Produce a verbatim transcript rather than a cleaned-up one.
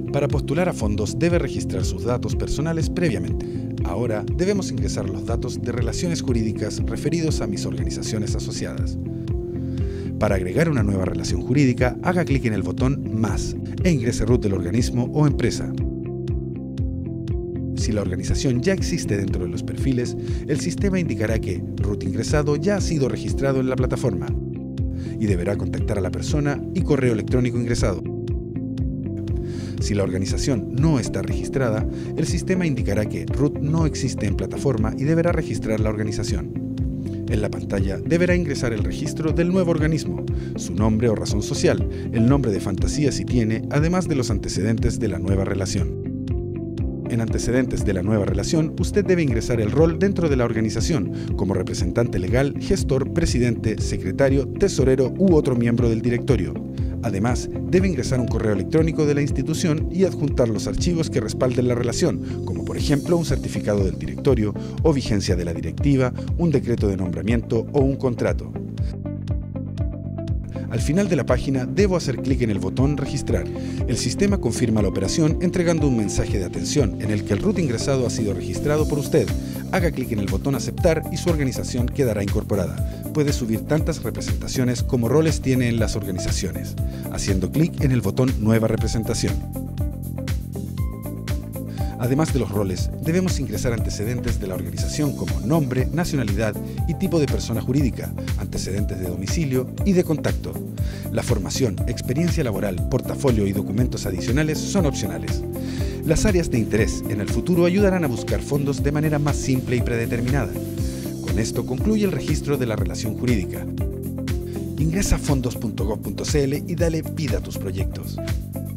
Para postular a fondos debe registrar sus datos personales previamente. Ahora debemos ingresar los datos de relaciones jurídicas referidos a mis organizaciones asociadas. Para agregar una nueva relación jurídica, haga clic en el botón Más e ingrese root del organismo o empresa. Si la organización ya existe dentro de los perfiles, el sistema indicará que root ingresado ya ha sido registrado en la plataforma y deberá contactar a la persona y correo electrónico ingresado. Si la organización no está registrada, el sistema indicará que root no existe en plataforma y deberá registrar la organización. En la pantalla deberá ingresar el registro del nuevo organismo, su nombre o razón social, el nombre de fantasía si tiene, además de los antecedentes de la nueva relación. En antecedentes de la nueva relación, usted debe ingresar el rol dentro de la organización, como representante legal, gestor, presidente, secretario, tesorero u otro miembro del directorio. Además, debe ingresar un correo electrónico de la institución y adjuntar los archivos que respalden la relación, como por ejemplo un certificado del directorio o vigencia de la directiva, un decreto de nombramiento o un contrato. Al final de la página debo hacer clic en el botón Registrar. El sistema confirma la operación entregando un mensaje de atención en el que el root ingresado ha sido registrado por usted. Haga clic en el botón Aceptar y su organización quedará incorporada. Puede subir tantas representaciones como roles tiene en las organizaciones, haciendo clic en el botón Nueva representación. Además de los roles, debemos ingresar antecedentes de la organización como nombre, nacionalidad y tipo de persona jurídica, antecedentes de domicilio y de contacto. La formación, experiencia laboral, portafolio y documentos adicionales son opcionales. Las áreas de interés en el futuro ayudarán a buscar fondos de manera más simple y predeterminada. Con esto concluye el registro de la relación jurídica. Ingresa a fondos punto gob punto cl y dale vida a tus proyectos.